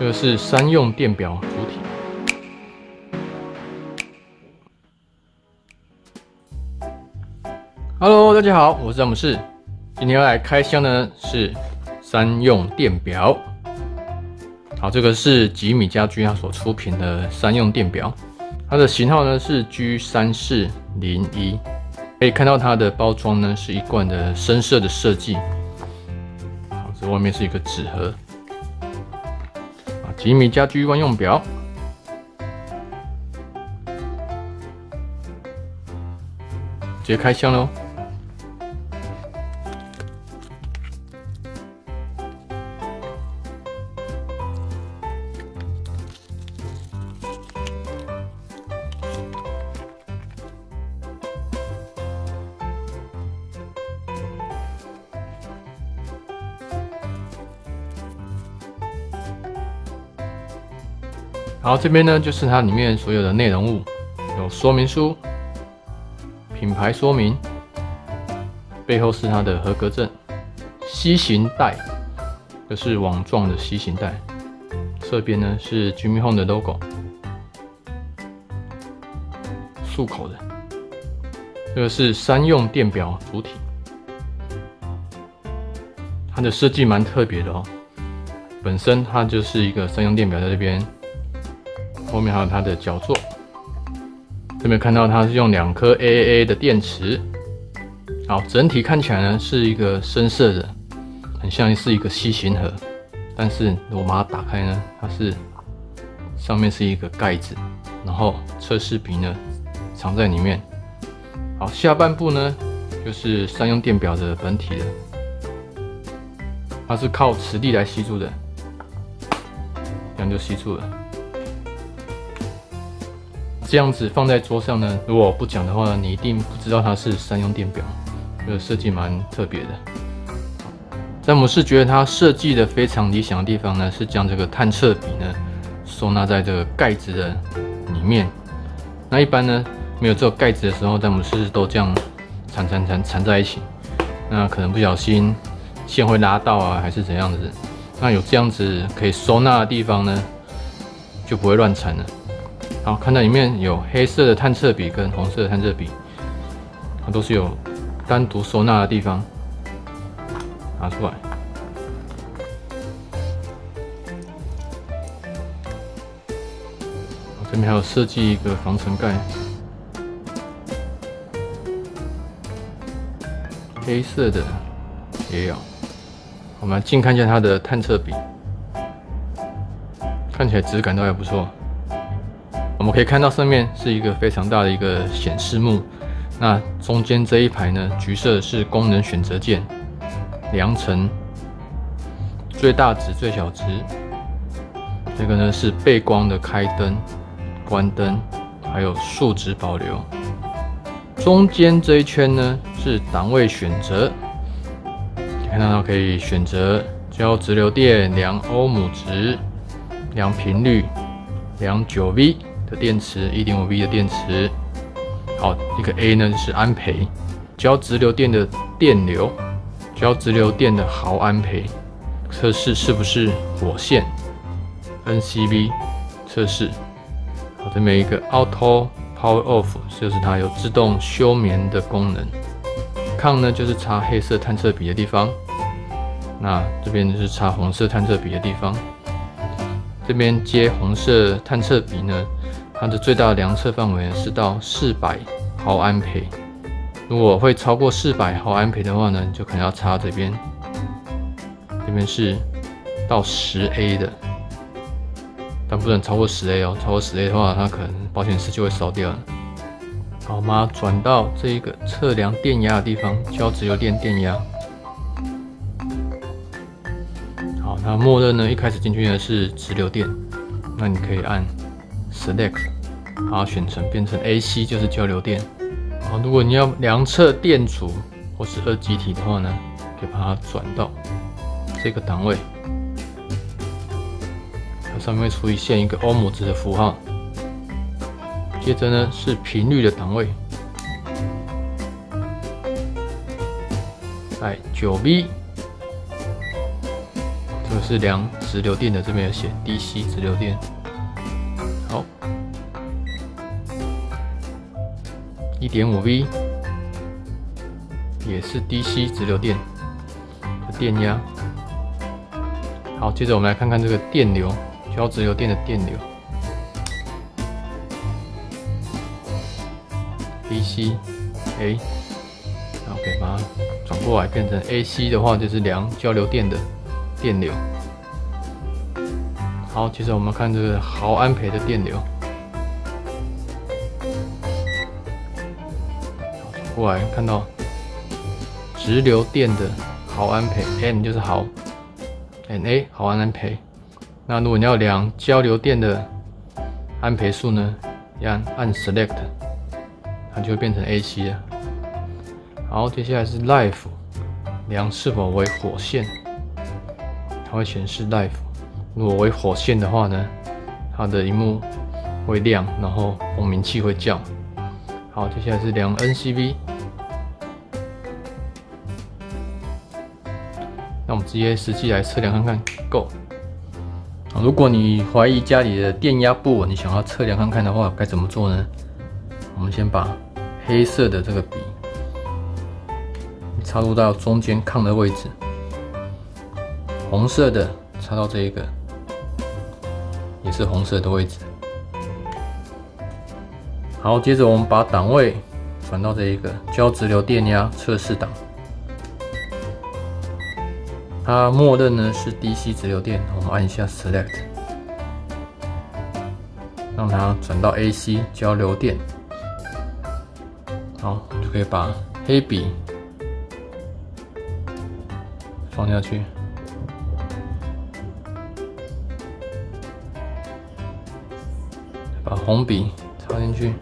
这个是3用电表主体。Hello， 大家好，我是詹姆士。今天要来开箱的是3用电表。好，这个是吉米家居它所出品的3用电表，它的型号呢是 G3401。可以看到它的包装呢是一贯的深色的设计。好，这外面是一个纸盒。吉米家居万用表，直接开箱喽。好，这边呢就是它里面所有的内容物，有说明书、品牌说明，背后是它的合格证、吸型带，这是网状的吸型带，侧边呢是 Jimmy Home 的 logo， 束口的，这个是3用电表主体，它的设计蛮特别的哦，本身它就是一个3用电表在这边。后面还有它的脚座，这边看到它是用2颗 AAA 的电池。好，整体看起来呢是一个深色的，很像是一个吸型盒，但是我把它打开呢，它是上面是一个盖子，然后测试笔呢藏在里面。好，下半部呢就是3用电表的本体了，它是靠磁力来吸住的，这样就吸住了。这样子放在桌上呢，如果不讲的话，你一定不知道它是3用电表。这个设计蛮特别的。詹姆士觉得它设计的非常理想的地方呢，是将这个探测笔呢收纳在这个盖子的里面。那一般呢没有这个盖子的时候，詹姆士都这样缠在一起，那可能不小心线会拉到啊，还是怎样子。那有这样子可以收纳的地方呢，就不会乱缠了。好，看到里面有黑色的探测笔跟红色的探测笔，它都是有单独收纳的地方，拿出来。这边还有设计一个防尘盖，黑色的也有。我们来近看一下它的探测笔，看起来质感都还不错。我们可以看到上面是一个非常大的一个显示幕，那中间这一排呢，橘色是功能选择键，量程、最大值、最小值。这个呢是背光的开灯、关灯，还有数值保留。中间这一圈呢是档位选择，看到可以选择交直流电、量欧姆值、量频率、量9V。电池 1.5V 的电池，好，一个 A 呢就是安培，交直流电的电流，交直流电的毫安培，测试是不是火线 ，NCV 测试，好，这边一个 Auto Power Off， 就是它有自动休眠的功能。抗呢就是插黑色探测笔的地方，那这边就是插红色探测笔的地方，这边接红色探测笔呢。它的最大的量测范围是到400毫安培，如果会超过400毫安培的话呢，就可能要插这边。这边是到10A 的，但不能超过10A哦，超过10A 的话，它可能保险丝就会烧掉了。好，我们要转到这一个测量电压的地方，交直流电电压。好，那默认呢，一开始进去呢是直流电，那你可以按 Select， 把它选成变成 AC， 就是交流电。好，如果你要量测电阻或是二极体的话呢，可以把它转到这个档位，它上面会出现一个欧姆值的符号。接着呢是频率的档位，在9V， 这个是量直流电的，这边有写 DC 直流电。好，1.5V 也是 DC 直流电的电压。好，接着我们来看看这个电流，交直流电的电流。DC A， 然后可以把它转过来变成 AC 的话，就是量交流电的电流。好，接着我们看这个毫安培的电流。转过来看到直流电的毫安培 ，N 就是毫 ，NA 毫安培。那如果你要量交流电的安培数呢，按 Select。它就会变成 AC 了。好，接下来是 Live， 量是否为火线，它会显示 Live。如果为火线的话呢，它的萤幕会亮，然后蜂鸣器会叫。好，接下来是量 NCV。那我们直接实际来测量看看 ，Go。如果你怀疑家里的电压不稳，你想要测量看看的话，该怎么做呢？我们先把黑色的这个笔插入到中间抗的位置，红色的插到这一个也是红色的位置。好，接着我们把档位转到这一个交直流电压测试档，它默认呢是 DC 直流电，我们按一下 Select， 让它转到 AC 交流电。好，就可以把黑笔放下去，把红笔插进去，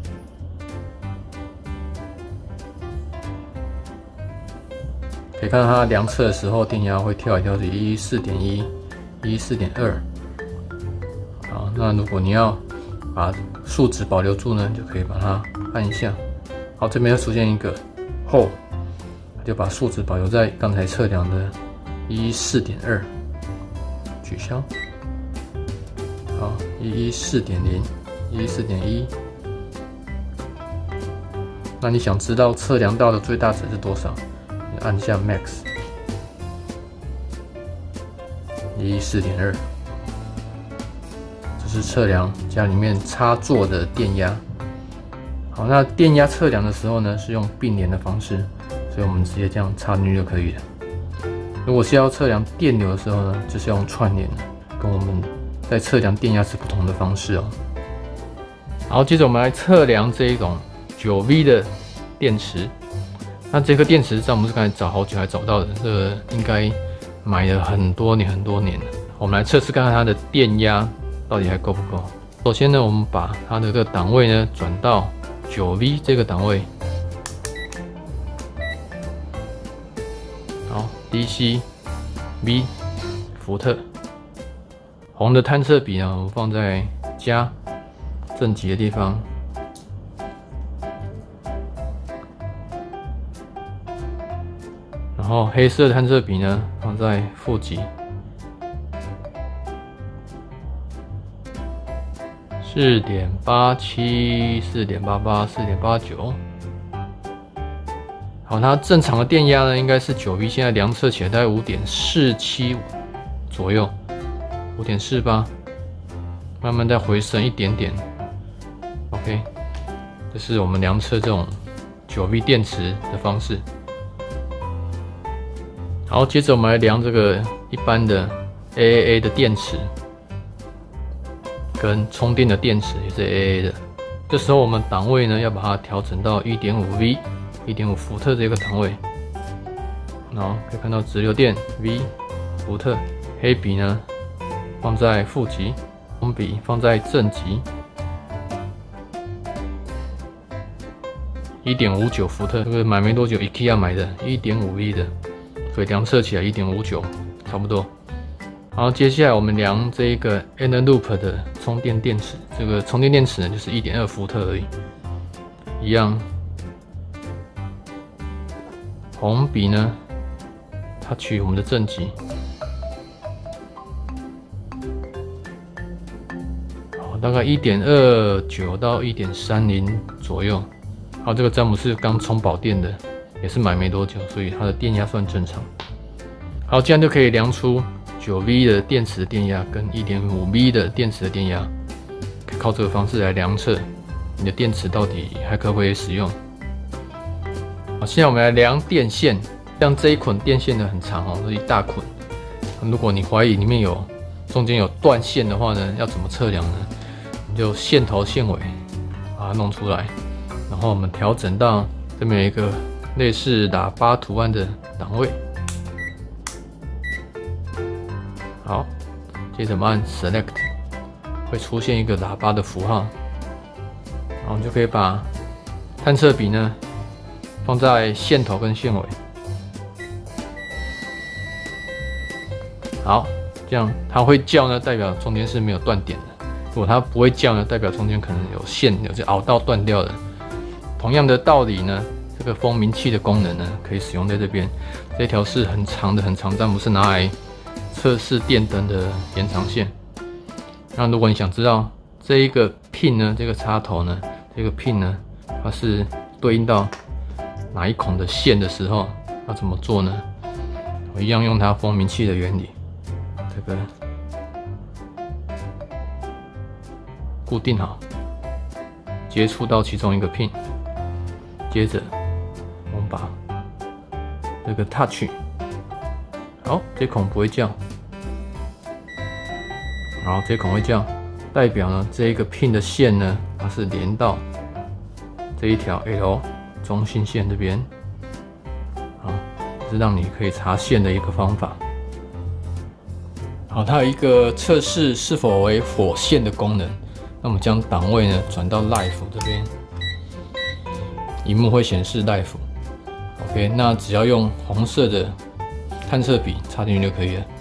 可以看到它量测的时候电压会跳一跳，是114.1、114.2。好，那如果你要把数值保留住呢，就可以把它按一下。好，这边又出现一个后，就把数值保留在刚才测量的114.2，取消。好，114.0、114.1。那你想知道测量到的最大值是多少？你按下 Max， 114.2。这是测量家里面插座的电压。好，那电压测量的时候呢，是用并联的方式，所以我们直接这样插进去就可以了。如果是要测量电流的时候呢，就是用串联的，跟我们在测量电压是不同的方式哦。好，接着我们来测量这一种9V 的电池。那这颗电池在我们是刚才找好久还找不到的，这个应该买了很多年了。我们来测试看看它的电压到底还够不够。首先呢，我们把它的这个档位呢转到9V 这个档位，好 ，DC V 伏特，红的探测笔呢，我们放在加正极的地方，然后黑色的探测笔呢放在负极。4.87、4.88、4.89。好，它正常的电压呢，应该是9V，现在量测起来大概5.475左右，5.48，慢慢再回升一点点。OK， 这是我们量测这种9V 电池的方式。好，接着我们来量这个一般的 AAA 的电池。跟充电的电池也是 AA 的，这时候我们档位呢要把它调整到 1.5V、1.5伏特这个档位。然后可以看到直流电 V 伏特，黑笔呢放在负极，红笔放在正极。1.59伏特，这个买没多久 IKEA 买的 1.5V 的，所以量测起来 1.59差不多。好，接下来我们量这一个 Eneloop 的充电电池，这个充电电池呢就是 1.2伏特而已，一样。红笔呢，它取我们的正极， 大概1.29到1.30左右。好，这个詹姆斯刚充饱电的，也是买没多久，所以它的电压算正常。好，这样就可以量出9V 的电池的电压跟1.5V 的电池的电压，可以靠这个方式来量测你的电池到底还可不可以使用。好，现在我们来量电线，像这一捆电线呢很长哦，是一大捆。如果你怀疑里面中间有断线的话呢，要怎么测量呢？你就线头线尾把它弄出来，然后我们调整到这边有一个类似喇叭图案的档位。好，接着我们按 Select， 会出现一个喇叭的符号，然后我们就可以把探测笔呢放在线头跟线尾。好，这样它会叫呢，代表中间是没有断点的；如果它不会叫呢，代表中间可能有线有凹到断掉的。同样的道理呢，这个蜂鸣器的功能呢，可以使用在这边。这条是很长，但不是拿来测试电灯的延长线。那如果你想知道这一个 pin 呢，这个插头呢，这个 pin 呢，它是对应到哪一孔的线的时候，要怎么做呢？我一样用它蜂鸣器的原理，这个固定好，接触到其中一个 pin， 接着我们把这个 touch， 好，这孔不会叫。好，这孔会叫，代表呢这一个 pin 的线呢，它是连到这一条 L 中心线这边。好，这是让你可以查线的一个方法。好，它有一个测试是否为火线的功能。那我们将档位呢转到 Live 这边，萤幕会显示 Live。OK， 那只要用红色的探测笔插进去就可以了。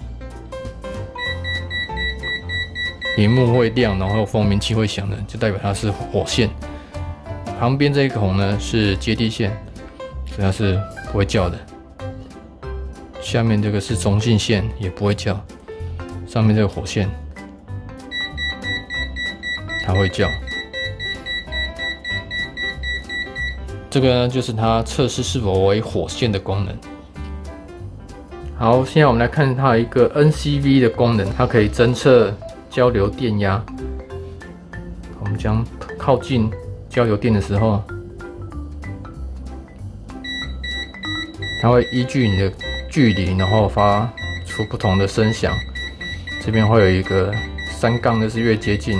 萤幕会亮，然后蜂鸣器会响的，就代表它是火线。旁边这一孔呢是接地线，所以它是不会叫的。下面这个是中性线，也不会叫。上面这个火线，它会叫。这个呢就是它测试是否为火线的功能。好，现在我们来看它有一个 NCV 的功能，它可以侦测交流电压。我们将靠近交流电的时候，它会依据你的距离，然后发出不同的声响。这边会有一个3杠，那是越接近。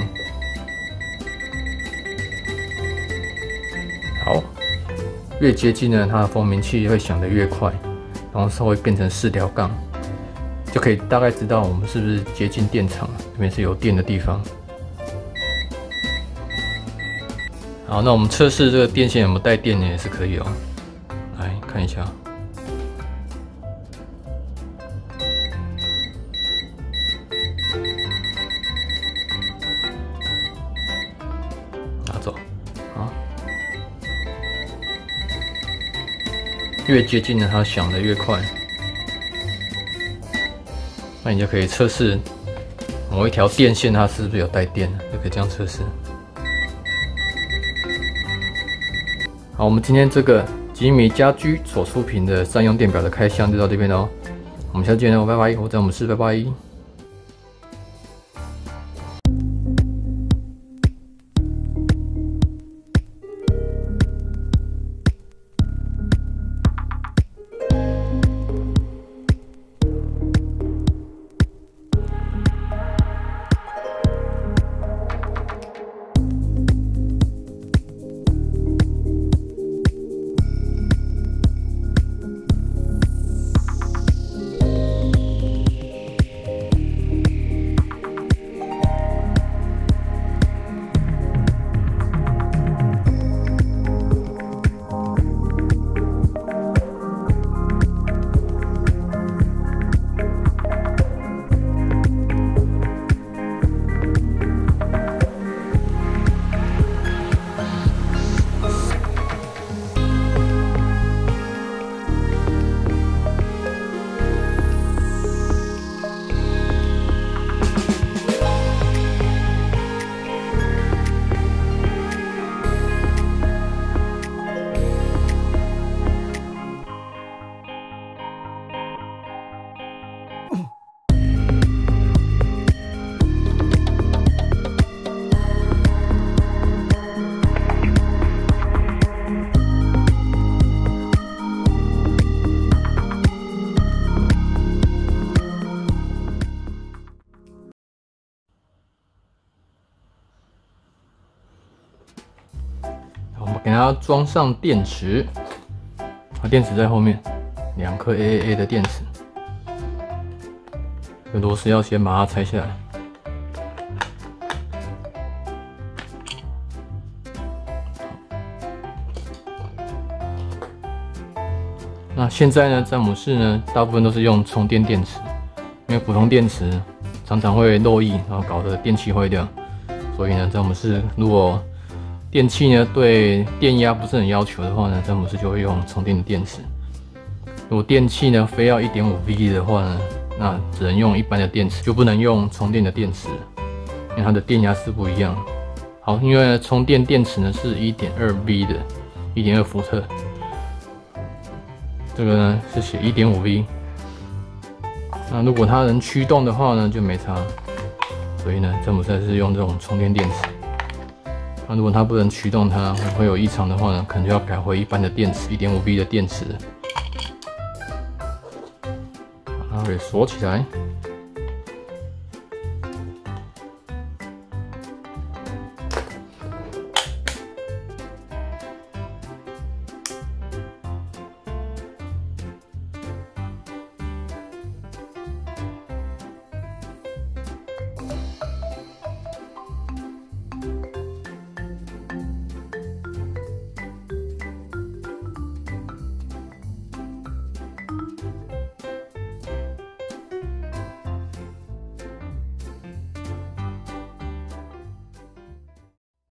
好，越接近呢，它的蜂鸣器会响得越快，然后稍微变成4条杠。就可以大概知道我们是不是接近电场，这边是有电的地方。好，那我们测试这个电线有没有带电呢，也是可以哦。来看一下，拿走。好，越接近呢，它响得越快。那你就可以测试某一条电线它是不是有带电，就可以这样测试。好，我们今天这个吉米家居所出品的3用电表的开箱就到这边喽，我们下次见喽，拜拜！我詹姆斯，拜拜。 给它装上电池，电池在后面，2颗 AAA 的电池。这螺丝要先把它拆下来。那现在呢，詹姆士呢，大部分都是用充电电池，因为普通电池常常会漏液，然后搞得电器坏掉。所以呢，詹姆士如果电器呢对电压不是很要求的话呢，詹姆士就会用充电的电池。如果电器呢非要 1.5V 的话呢，那只能用一般的电池，就不能用充电的电池，因为它的电压是不一样的。好，因为充电电池呢是 1.2V 的，1.2伏特。这个呢是写 1.5V， 那如果它能驱动的话呢就没差，所以呢詹姆斯是用这种充电电池。那如果它不能驱动它，会有异常的话呢，可能就要改回一般的电池 1.5V 的电池，把它给锁起来。